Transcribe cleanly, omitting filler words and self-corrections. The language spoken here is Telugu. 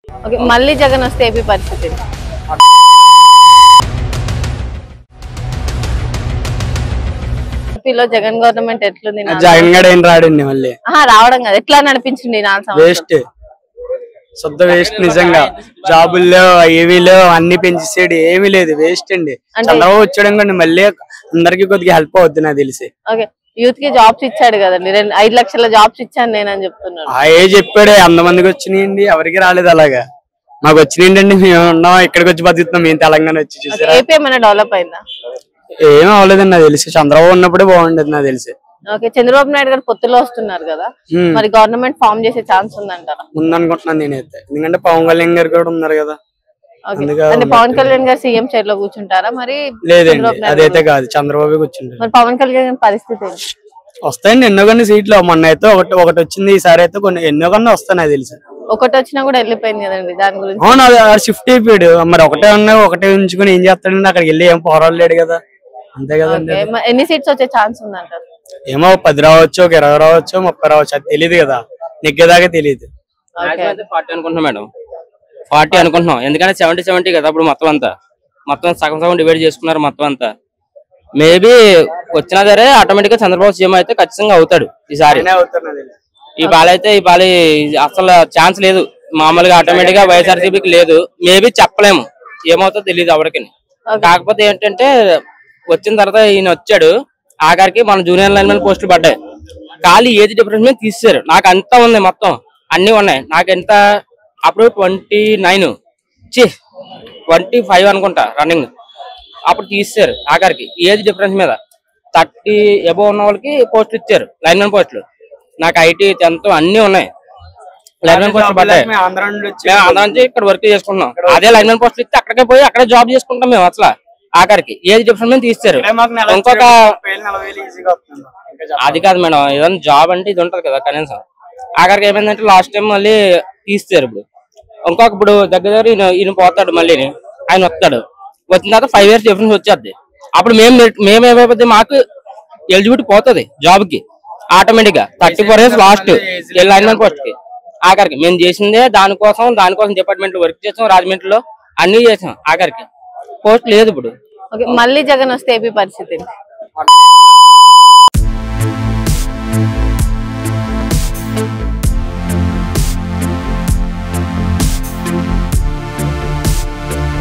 ఓకే, మళ్ళీ జగన్ వస్తే ఏపీ పరిస్థితి ఏపీలో జగన్ గవర్నమెంట్ ఎట్లుంది? జగన్ గడ ఏం రాడండి మళ్ళీ రావడం కదా, ఎట్లా నడిపించింది? వేస్ట్, శుద్ధ వేస్ట్. నిజంగా జాబుల్లో ఏమీలో అన్ని పెంచేసాడు, ఏమీ లేదు, వేస్ట్ అండి. చంద్రబాబు వచ్చాడు కండి మళ్ళీ అందరికి కొద్దిగా హెల్ప్ అవుతుంది నాకు తెలిసి. ఓకే, యూత్ కి జాబ్స్ ఇచ్చాడు కదండి, 5 లక్షల జాబ్స్ ఇచ్చాను నేనని చెప్తున్నాను. ఏ చెప్పాడు, అంతమందికి వచ్చినాయండి, ఎవరికి రాలేదు. అలాగా మాకు వచ్చినాయండి, మేము ఉన్నాం ఇక్కడికి వచ్చి బతుకుతున్నాం మేము తెలంగాణ వచ్చి. చూసారా ఏపీ ఏమైనా డెవలప్ అయిందా? ఏం అవ్వలేదండి నాకు తెలిసి. చంద్రబాబు ఉన్నప్పుడే బాగుండేది నాకు తెలిసి. ఓకే, చంద్రబాబు నాయుడు గారు పొత్తులో వస్తున్నారు కదా, మరి గవర్నమెంట్ ఫామ్ చేసే ఛాన్స్ ఉందంటారా? ఉందనుకుంటున్నాను నేనైతే, ఎందుకంటే పవన్ కళ్యాణ్ గారు కూడా ఉన్నారు కదా. అంటే పవన్ కళ్యాణ్ గారు సీఎం చైర్ లో కూర్చుంటారా? మరి లేదండి, అదైతే కాదు, చంద్రబాబు కూర్చుంటారు. మరి పవన్ కళ్యాణ్ పరిస్థితి వస్తాయండి ఎన్నో కొన్ని సీట్లు. మొన్న అయితే ఒకటి వచ్చింది, ఈసారి అయితే కొన్ని ఎన్నో కన్నా వస్తాయి నాకు తెలిసి. ఒకటి వచ్చినా కూడా వెళ్ళిపోయింది కదండి, దాని గురించి. అవును, అది షిఫ్ట్ అయిపోయాడు. మరి ఒకటే ఉన్నాయి, ఒకటే ఉంచుకుని ఏం చేస్తాడండి? అక్కడికి వెళ్ళి ఏం పోరాడలేడు కదా, అంతే కదండి. ఎన్ని సీట్స్ వచ్చే ఛాన్స్ ఉందంటారు? ఏమో 10 రావచ్చు, 20 రావచ్చు, 30 రావచ్చు, అది తెలియదు కదా, నెగ్గేదాకా తెలియదు. 40 అనుకుంటున్నాం మేడం, 40 అనుకుంటున్నాం. ఎందుకంటే 70 కదా అప్పుడు మొత్తం సగం డివైడ్ చేసుకున్నారు మొత్తం అంతా. మేబీ వచ్చినా సరే ఆటోమేటిక్ గా చంద్రబాబు సీఎం అయితే ఖచ్చితంగా అవుతాడు ఈసారి. ఈ పాలి అసలు ఛాన్స్ లేదు, మామూలుగా ఆటోమేటిక్ గా వైఎస్ఆర్సీపీకి లేదు. మేబీ చెప్పలేము, ఏమవుతుందో తెలియదు ఎవరికి. కాకపోతే ఏంటంటే వచ్చిన తర్వాత ఈయన వచ్చాడు, ఆఖరికి మన జూనియర్ లైన్ మీద పోస్టులు పడ్డాయి. ఖాళీ ఏజ్ డిఫరెన్స్ మీద తీసేశారు. నాకు అంతా ఉంది, మొత్తం అన్ని ఉన్నాయి. నాకు ఎంత అప్పుడు 25 అనుకుంటా రన్నింగ్, అప్పుడు తీసేశారు. ఆఖరికి ఏజ్ డిఫరెన్స్ మీద 30 అబోవ్ ఉన్న వాళ్ళకి పోస్టులు ఇచ్చారు, లైన్ మ్యాన్ పోస్టులు. నాకు ఐటీ 10th అన్ని ఉన్నాయి, లైన్ మ్యాన్ పోస్టులు పడ్డాయి. మేము ఆంధ్ర నుంచి ఇక్కడ వర్క్ చేసుకుంటున్నాం, అదే లైన్ మ్యాన్ పోస్టులు ఇస్తే అక్కడికే పోయి అక్కడే జాబ్ చేసుకుంటాం మేము. అసలు ఆఖరికి ఏజ్ డిఫరెన్స్ మీద తీస్తారు. ఇంకొక అది కాదు మేడం, ఏదైనా జాబ్ అంటే ఇది ఉంటది కదా కనీసం. ఆఖరికి ఏమైందంటే లాస్ట్ టైం మళ్ళీ తీస్తారు. ఇప్పుడు దగ్గర ఈయన పోతాడు, మళ్ళీ ఆయన వస్తాడు. వచ్చిన తర్వాత 5 years డిఫరెన్స్ వచ్చేది. అప్పుడు మేమేమైపోతే మాకు ఎలిజిబిలిటీ పోతుంది జాబ్ కి ఆటోమేటిక్ గా. 34 years లాస్ట్ లైన్ పోస్ట్ కి. ఆఖరికి మేము చేసిందే దానికోసం డిపార్ట్మెంట్ లో వర్క్ చేసాం, రాజమండ్రిలో అన్ని చేసాం. ఆఖరికి పోస్ట్ లేదు ఇప్పుడు. మళ్ళీ జగన్ వస్తే ఏపీ పరిస్థితి